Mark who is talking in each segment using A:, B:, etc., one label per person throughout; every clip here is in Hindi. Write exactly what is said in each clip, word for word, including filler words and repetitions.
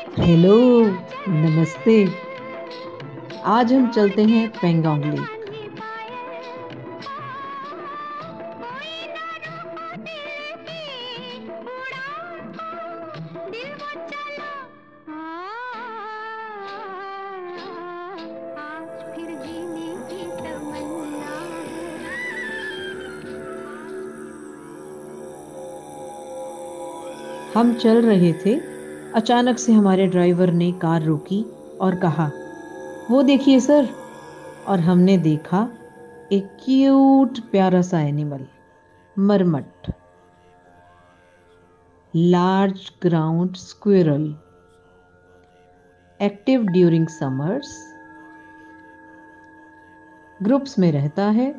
A: हेलो, नमस्ते। आज हम चलते हैं पेंगोंग लेक। हम चल रहे थे, अचानक से हमारे ड्राइवर ने कार रोकी और कहा, वो देखिए सर। और हमने देखा एक क्यूट प्यारा सा animal, marmot, large ground squirrel, active during summers, groups में रहता है।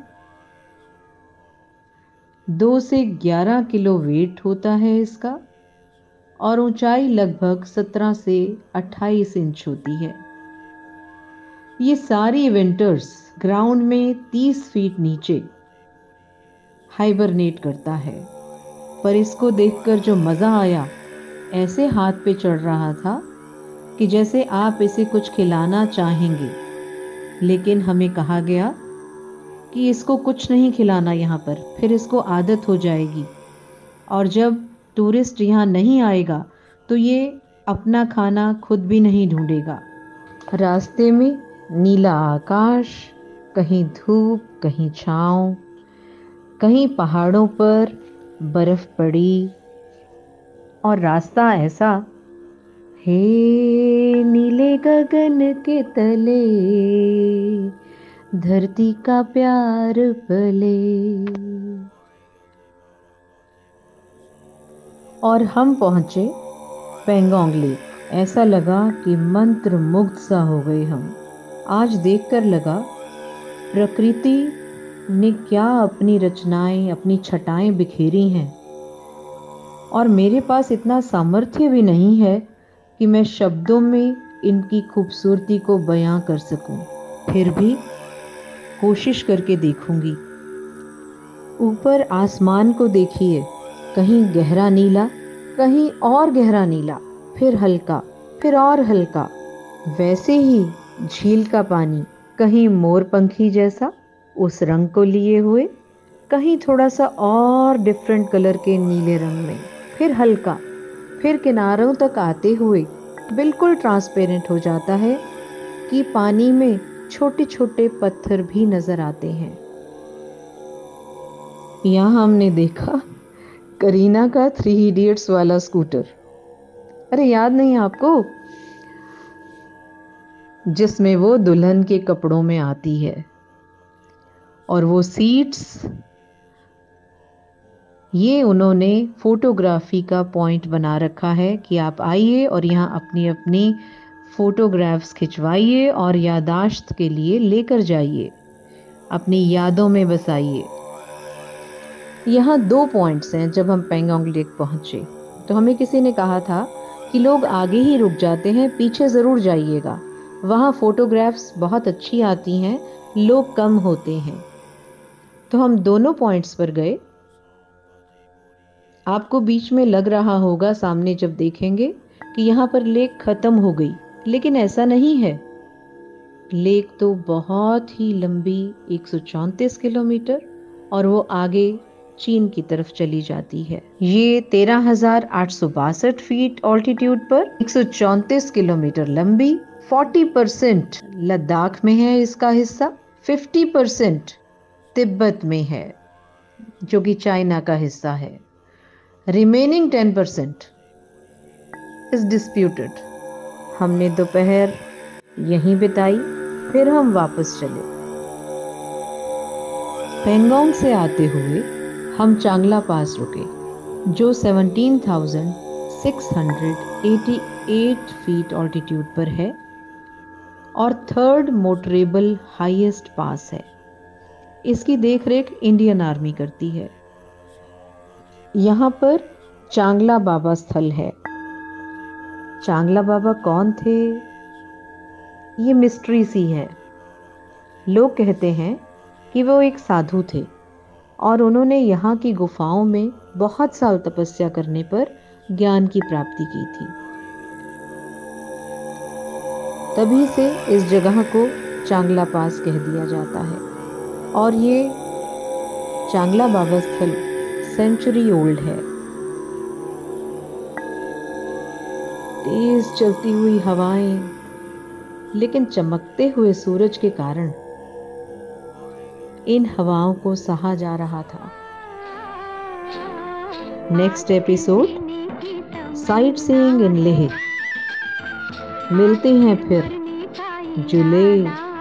A: दो से ग्यारह किलो वेट होता है इसका और ऊंचाई लगभग सत्रह से अट्ठाईस इंच होती है। ये सारी इवेंटर्स ग्राउंड में तीस फीट नीचे हाइबरनेट करता है। पर इसको देखकर जो मज़ा आया, ऐसे हाथ पे चढ़ रहा था कि जैसे आप इसे कुछ खिलाना चाहेंगे, लेकिन हमें कहा गया कि इसको कुछ नहीं खिलाना यहाँ पर, फिर इसको आदत हो जाएगी और जब टूरिस्ट यहाँ नहीं आएगा तो ये अपना खाना खुद भी नहीं ढूंढेगा। रास्ते में नीला आकाश, कहीं धूप, कहीं छाँव, कहीं पहाड़ों पर बर्फ पड़ी और रास्ता ऐसा, हे नीले गगन के तले धरती का प्यार पले। और हम पहुंचे पेंगोंग लेक। ऐसा लगा कि मंत्र मुग्ध सा हो गए हम। आज देखकर लगा प्रकृति ने क्या अपनी रचनाएं, अपनी छटाएं बिखेरी हैं। और मेरे पास इतना सामर्थ्य भी नहीं है कि मैं शब्दों में इनकी खूबसूरती को बयां कर सकूं। फिर भी कोशिश करके देखूंगी। ऊपर आसमान को देखिए, कहीं गहरा नीला, कहीं और गहरा नीला, फिर हल्का, फिर और हल्का। वैसे ही झील का पानी कहीं मोर पंखी जैसा उस रंग को लिए हुए, कहीं थोड़ा सा और डिफरेंट कलर के नीले रंग में, फिर हल्का, फिर किनारों तक आते हुए बिल्कुल ट्रांसपेरेंट हो जाता है कि पानी में छोटे छोटे पत्थर भी नजर आते हैं। यहाँ हमने देखा करीना का थ्री इडियट्स वाला स्कूटर। अरे याद नहीं आपको, जिसमें वो दुल्हन के कपड़ों में आती है और वो सीट्स, ये उन्होंने फोटोग्राफी का पॉइंट बना रखा है कि आप आइए और यहाँ अपनी अपनी फोटोग्राफ्स खिंचवाइए और यादाश्त के लिए लेकर जाइए, अपनी यादों में बसाइए। यहाँ दो पॉइंट्स हैं। जब हम पेंगोंग लेक पहुँचे तो हमें किसी ने कहा था कि लोग आगे ही रुक जाते हैं, पीछे ज़रूर जाइएगा, वहाँ फोटोग्राफ्स बहुत अच्छी आती हैं, लोग कम होते हैं। तो हम दोनों पॉइंट्स पर गए। आपको बीच में लग रहा होगा सामने जब देखेंगे कि यहाँ पर लेक ख़त्म हो गई, लेकिन ऐसा नहीं है। लेक तो बहुत ही लंबी एक सौ चौंतीस किलोमीटर और वो आगे चीन की तरफ चली जाती है। ये तेरह हजार आठ सौ बासठ फीट ऑल्टीट्यूड पर एक सौ चौंतीस किलोमीटर लंबी, चालीस परसेंट लद्दाख में है इसका हिस्सा, पचास परसेंट तिब्बत में है जो कि चाइना का हिस्सा है। Remaining ten percent is disputed. हमने दोपहर यहीं बिताई, फिर हम वापस चले। पेंगोंग से आते हुए हम चांगला पास रुके, जो सत्रह हज़ार छह सौ अट्ठासी फीट ऑल्टीट्यूड पर है और थर्ड मोटरेबल हाईएस्ट पास है। इसकी देखरेख इंडियन आर्मी करती है। यहाँ पर चांगला बाबा स्थल है। चांगला बाबा कौन थे, ये मिस्ट्री सी है। लोग कहते हैं कि वो एक साधु थे और उन्होंने यहाँ की गुफाओं में बहुत साल तपस्या करने पर ज्ञान की प्राप्ति की थी। तभी से इस जगह को चांगला पास कह दिया जाता है। और ये चांगला बाबा स्थल सेंचुरी ओल्ड है। तेज चलती हुई हवाएं, लेकिन चमकते हुए सूरज के कारण इन हवाओं को सहा जा रहा था। Next episode, sightseeing in Leh. मिलते हैं फिर जुले